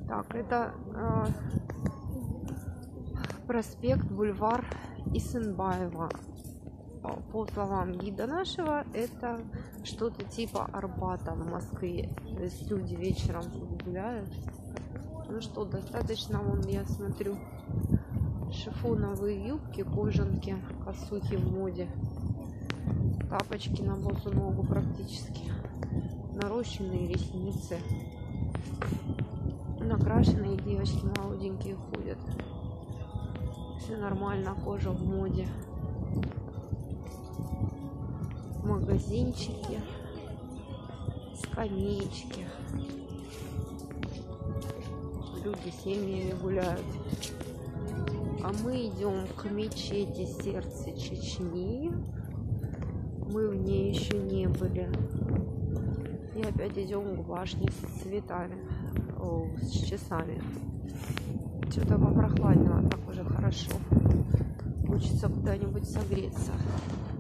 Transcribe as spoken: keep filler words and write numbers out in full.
Так, это э, проспект, бульвар Исенбаева. По словам гида нашего, это что-то типа Арбата в Москве. То есть люди вечером гуляют. Ну что, достаточно, вон, я смотрю, шифоновые юбки, кожанки, косухи в моде, тапочки на босу ногу практически, нарощенные ресницы, накрашенные девочки молоденькие ходят. Все нормально, кожа в моде. Магазинчики, скамеечки. Люди семьями гуляют. А мы идем к мечети Сердце Чечни. Мы в ней еще не были. И опять идем к башне с цветами, о, с часами. Что-то попрохладнело, так уже хорошо. Хочется куда-нибудь согреться.